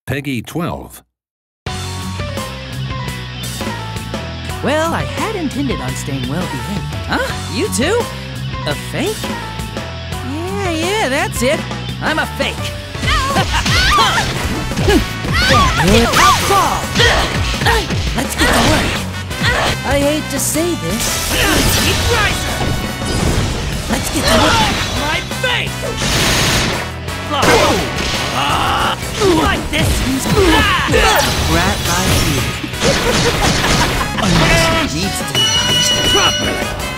Peggy 12. Well, I had intended on staying well behaved. Huh? You too? A fake? Yeah, that's it. I'm a fake. I'll fall! Let's get to work. I hate to say this. Keep rising! Let's get to work. My face! Like this! Rat by you. Needs to be punished properly.